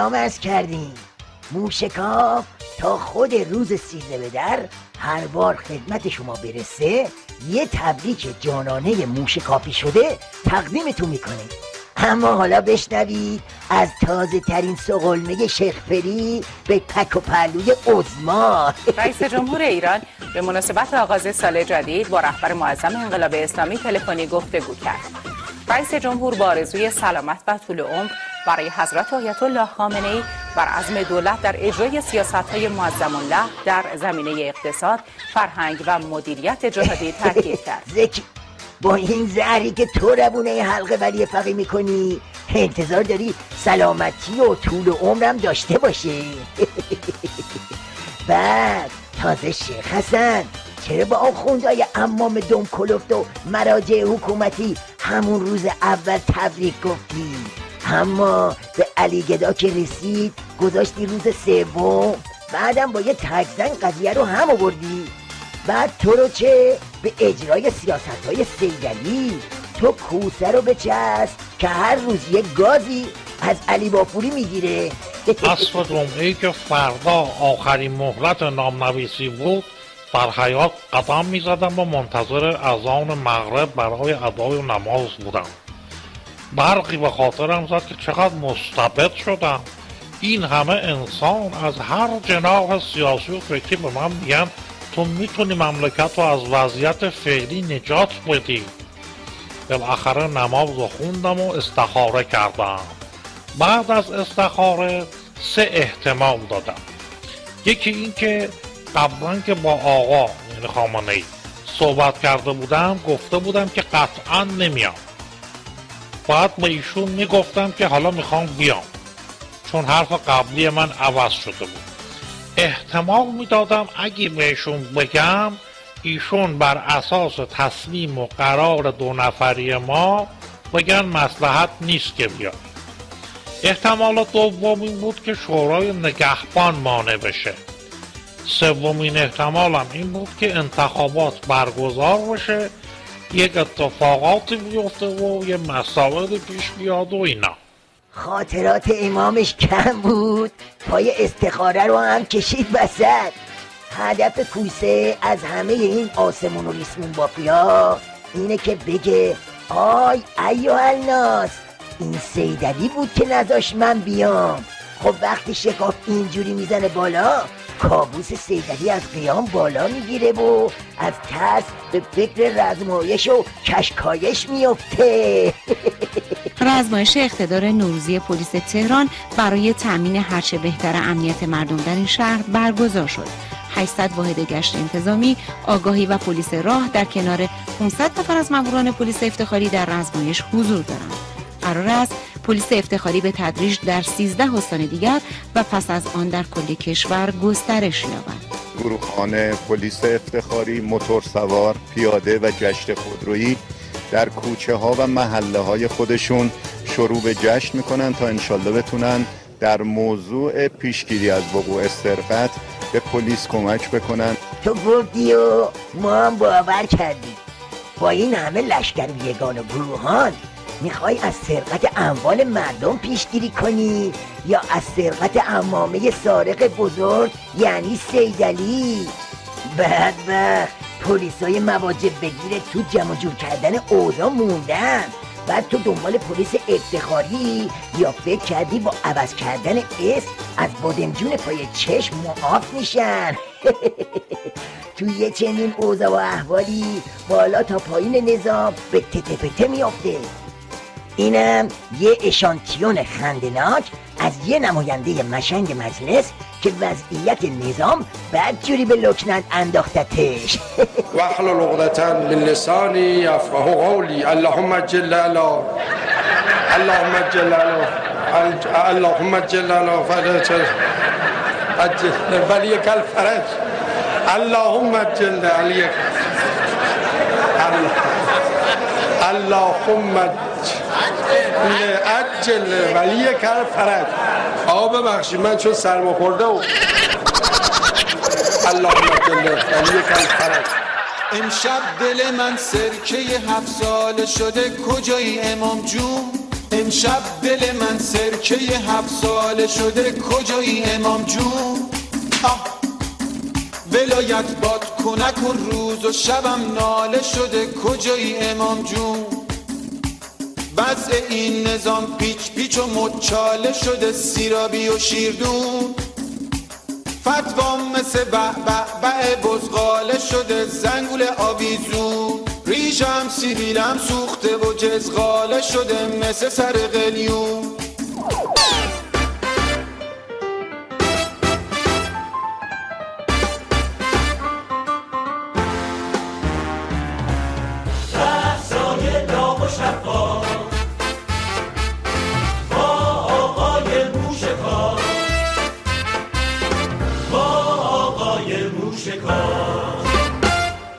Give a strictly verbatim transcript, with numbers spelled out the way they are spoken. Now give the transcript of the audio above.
سلام عرض کردیم. موشکاف تا خود روز سیزده به در هر بار خدمت شما برسه یه تبریک جانانه موشکافی شده تقدیمتون میکنه. اما حالا بشنوید از تازه ترین سغلمه شیخ فری به پک و پهلوی عظما. رئیس جمهور ایران به مناسبت آغاز سال جدید با رهبر معظم انقلاب اسلامی تلفنی گفتگو کرد. رئیس جمهور با آرزوی سلامت و طول عمر برای حضرت آیت الله خامنه‌ای بر عزم دولت در اجرای سیاست‌های معظم الله در زمینه اقتصاد، فرهنگ و مدیریت جهادی تاکید کرد. زکی با این زهری که تو روونه حلقه ولی فقی میکنی انتظار داری سلامتی و طول عمرم داشته باشی؟ بعد تازه شیخ حسن چرا با آخوندهای امام دم کلفت و مراجع حکومتی همون روز اول تبریک گفتی، اما به علی گدا که رسید گذاشتی روز سوم، بعدم با یه تکزن قضیه رو هم آوردی؟ بعد تو رو چه به اجرای سیاست های سیدعلی؟ تو کوسه رو بچسب که هر روز یک گازی از علی باپوری میگیره. عصر جمعه‌ای که فردا آخرین مهلت نامنویسی بود در حیاط قدم میزدم و منتظر اذان مغرب برای ادای نماز بودم. برقی به خاطرم زد که چقدر مستبد شدم. این همه انسان از هر جناح سیاسی و فکری به من میگن تو میتونی مملکت رو از وضعیت فعلی نجات بدی. بالاخره نماز رو خوندم و استخاره کردم. بعد از استخاره سه احتمال دادم. یکی این که قبلا که با آقا یعنی خامنه‌ای صحبت کرده بودم گفته بودم که قطعا نمیام. بعد به ایشون میگفتم که حالا میخوام بیام چون حرف قبلی من عوض شده بود. احتمال میدادم اگه بهشون بگم ایشون بر اساس تصمیم و قرار دو نفری ما بگن مصلحت نیست که بیاد. احتمال دومی بود که شورای نگهبان مانع بشه. سومین احتمالم این بود که انتخابات برگزار بشه، یک اتفاقاتی بیفته و یه مسائل پیش بیاد و اینا. خاطرات امامش کم بود، پای استخاره رو هم کشید وسط. هدف کوسه از همه این آسمون و ریسمون بافیا اینه که بگه آی ایوه الناس این سیدعلی بود که نذاش من بیام. خب وقتی شکاف اینجوری میزنه بالا کابوس سیدعلی از قیام بالا میگیره و از ترس به فکر رزمایش و کشکایش میفته. رزمایش اقتدار نوروزی پلیس تهران برای تامین هرچه بهتر امنیت مردم در این شهر برگزار شد. هشتصد واحد گشت انتظامی، آگاهی و پلیس راه در کنار پانصد نفر از ماموران پلیس افتخاری در رزمایش حضور دارند. قرار است پلیس افتخاری به تدریج در سیزده استان دیگر و پس از آن در کل کشور گسترش یابد. گروهان پلیس افتخاری، موتور سوار، پیاده و گشت خودرویی در کوچه ها و محله های خودشون شروع به جشن میکنن تا انشالله بتونن در موضوع پیشگیری از وقوع سرقت به پلیس کمک بکنن. تو گفتی و ما هم باور کردیم. با این همه لشکر یگان و گروهان میخوای از سرقت اموال مردم پیشگیری کنی یا از سرقت عمامه سارق بزرگ یعنی سیدعلی؟ بدبخت پلیسای مواجب بگیره تو جمع جور کردن اوضاع موندن. بعد تو دنبال پلیس افتخاری یا فکر کردی با عوض کردن اسم از بادمجون پای چشم معاف میشن؟ تو یه چنین اوضاع و احوالی بالا تا پایین نظام به تته پته میافته. اینم یه اشانتیون خندناک از یه نماینده مشنگ مجلس که وضعیت نظام بدجوری به لکنت انداختتش. واحلل عقدة من لسانی یفقهوا قولی. اللهم جل علی اللهم جل علی اللهم جل علی فرج ولی کل فرج اللهم جل علی اللهم عجل ولی کل فرج. آقا ببخشید من چون سرما خورده و اللهم جل ولی کل فرج. امشب دل من سرکه هفت ساله شده کجایی امام جون؟ امشب دل من سرکه هفت ساله شده، کجایی امام جون؟ آه ولایت باد کنک و روز و شبم ناله شده، کجایی امام جون؟ وضع این نظام پیچ پیچ و مچاله شده، سیرابی و شیردون. فتوام مثل بع بع بع بزغاله شده، زنگول آویزون. ریشم سیبیلم سوخته و جزغاله شده، مثل سر قلیون. شهرزای داغ و شفاف با آقای موشکار، با آقای موشکار.